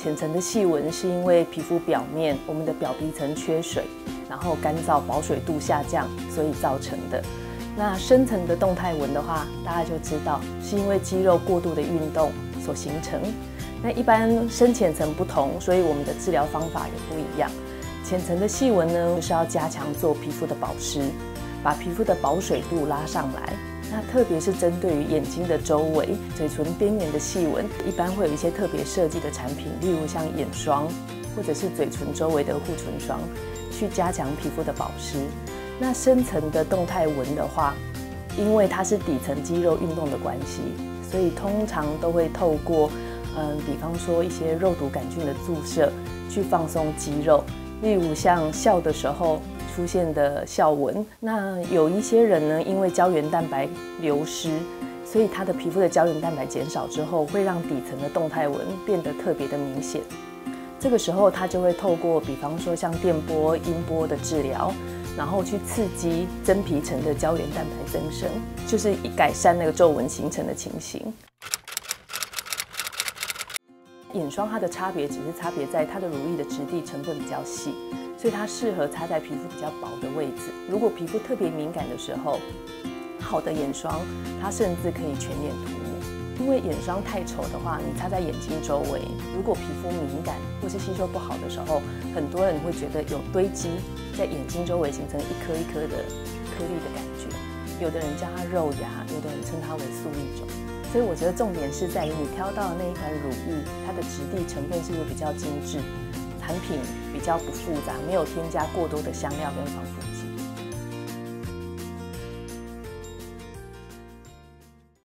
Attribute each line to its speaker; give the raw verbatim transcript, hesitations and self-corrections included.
Speaker 1: 浅层的细纹是因为皮肤表面我们的表皮层缺水，然后干燥保水度下降，所以造成的。那深层的动态纹的话，大家就知道是因为肌肉过度的运动所形成。那一般深浅层不同，所以我们的治疗方法也不一样。浅层的细纹呢，就是要加强做皮肤的保湿，把皮肤的保水度拉上来。那特别是针对于眼睛的周围、嘴唇边缘的细纹，一般会有一些特别设计的产品，例如像眼霜，或者是嘴唇周围的护唇霜，去加强皮肤的保湿。那深层的动态纹的话，因为它是底层肌肉运动的关系，所以通常都会透过，嗯，比方说一些肉毒杆菌的注射，去放松肌肉，例如像笑的时候出现的笑纹。那有一些人呢，因为胶原蛋白流失，所以他的皮肤的胶原蛋白减少之后，会让底层的动态纹变得特别的明显。这个时候他就会透过比方说像电波、音波的治疗，然后去刺激真皮层的胶原蛋白增生，就是改善那个皱纹形成的情形。眼霜它的差别只是差别在它的乳液的质地成分比较细，所以它适合擦在皮肤比较薄的位置。如果皮肤特别敏感的时候，好的眼霜它甚至可以全脸涂抹。因为眼霜太稠的话，你擦在眼睛周围，如果皮肤敏感或是吸收不好的时候，很多人会觉得有堆积在眼睛周围，形成一颗一颗的颗粒的感觉。有的人叫它肉芽，有的人称它为素粒肿。所以我觉得重点是在于你挑到的那一款乳液，它的质地成分是不是比较精致，产品比较不复杂，没有添加过多的香料跟防腐剂。